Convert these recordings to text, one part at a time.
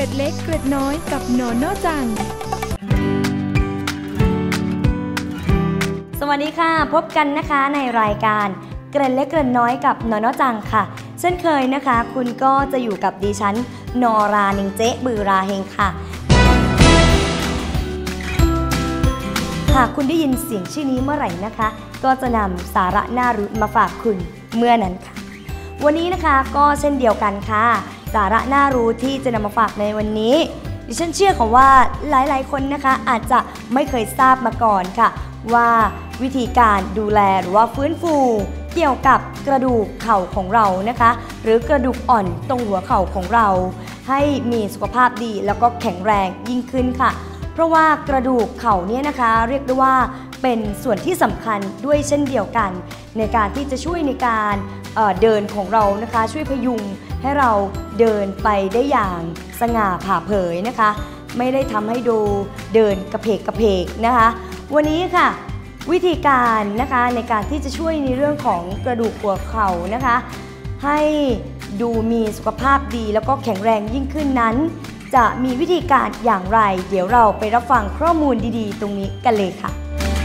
ดเล็กเกร็ดน้อยกับหนอนอจังสวัสดีค่ะพบกันนะคะในรายการเกร็ดเล็กเกร็ดน้อยกับหนอนอจังค่ะเช่นเคยนะคะคุณก็จะอยู่กับดิฉันนอรานิงเจ๊บือราเฮงค่ะหากคุณได้ยินเสียงชื่อนี้เมื่อไหร่นะคะก็จะนำสาระน่ารู้มาฝากคุณเมื่อนั้นค่ะวันนี้นะคะก็เช่นเดียวกันค่ะสาระน่ารู้ที่จะนำมาฝากในวันนี้ดิฉันเชื่อค่ะว่าหลายๆคนนะคะอาจจะไม่เคยทราบมาก่อนค่ะว่าวิธีการดูแลหรือว่าฟื้นฟูเกี่ยวกับกระดูกเข่าของเรานะคะหรือกระดูกอ่อนตรงหัวเข่าของเราให้มีสุขภาพดีแล้วก็แข็งแรงยิ่งขึ้นค่ะเพราะว่ากระดูกเข่าเนี่ยนะคะเรียกได้ว่าเป็นส่วนที่สำคัญด้วยเช่นเดียวกันในการที่จะช่วยในการเดินของเรานะคะช่วยพยุงให้เราเดินไปได้อย่างสง่าผ่าเผยนะคะไม่ได้ทำให้ดูเดินกระเพกนะคะวันนี้ค่ะวิธีการนะคะในการที่จะช่วยในเรื่องของกระดูกหัวเข่านะคะให้ดูมีสุขภาพดีแล้วก็แข็งแรงยิ่งขึ้นนั้นจะมีวิธีการอย่างไรเดี๋ยวเราไปรับฟังข้อมูลดีๆตรงนี้กันเลยค่ะ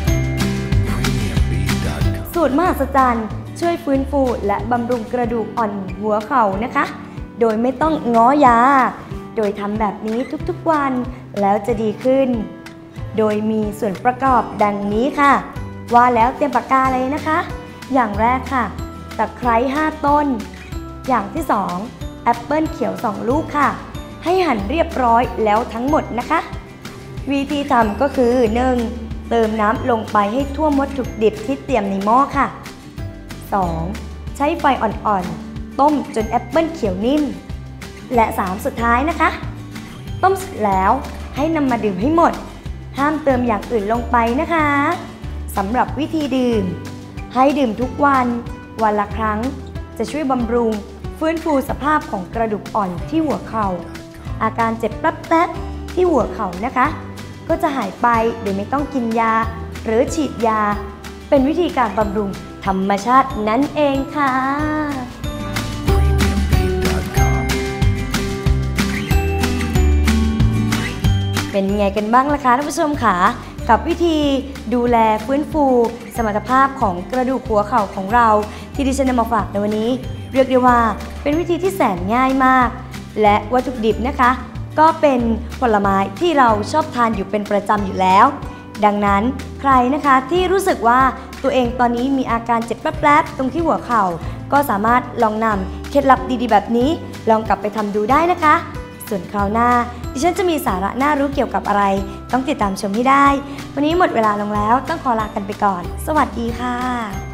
สูตรมหัศจรรย์ช่วยฟื้นฟูและบำรุงกระดูกอ่อนหัวเข่านะคะโดยไม่ต้องง้อยาโดยทำแบบนี้ทุกๆวันแล้วจะดีขึ้นโดยมีส่วนประกอบดังนี้ค่ะว่าแล้วเตรียมปากกาเลยนะคะอย่างแรกค่ะตะไคร้5ต้นอย่างที่2แอปเปิลเขียว2ลูกค่ะให้หั่นเรียบร้อยแล้วทั้งหมดนะคะวิธีทำก็คือ 1. เติมน้ำลงไปให้ทั่ววัตถุดิบที่เตรียมในหม้อค่ะ 2. ใช้ไฟอ่อนๆต้มจนแอปเปิลเขียวนิ่มและ 3. สุดท้ายนะคะต้มเสร็จแล้วให้นำมาดื่มให้หมดห้ามเติมอย่างอื่นลงไปนะคะสำหรับวิธีดื่มให้ดื่มทุกวันวันละครั้งจะช่วยบำรุงฟื้นฟูสภาพของกระดูกอ่อนที่หัวเข่าอาการเจ็บแป๊บๆที่หัวเข่านะคะก็จะหายไปโดยไม่ต้องกินยาหรือฉีดยาเป็นวิธีการบำรุงธรรมชาตินั่นเองค่ะเป็นไงกันบ้างล่ะคะท่านผู้ชมค่ะกับวิธีดูแลฟื้นฟูสมรรถภาพของกระดูกหัวเข่าของเราที่ดิฉันนำมาฝากในวันนี้เรียกได้ว่าเป็นวิธีที่แสนง่ายมากและวัตถุดิบนะคะก็เป็นผลไม้ที่เราชอบทานอยู่เป็นประจำอยู่แล้วดังนั้นใครนะคะที่รู้สึกว่าตัวเองตอนนี้มีอาการเจ็บแป๊บๆตรงที่หัวเข่าก็สามารถลองนำเคล็ดลับดีๆแบบนี้ลองกลับไปทำดูได้นะคะส่วนคราวหน้าดิฉันจะมีสาระน่ารู้เกี่ยวกับอะไรต้องติดตามชมให้ได้วันนี้หมดเวลาลงแล้วต้องขอลากันไปก่อนสวัสดีค่ะ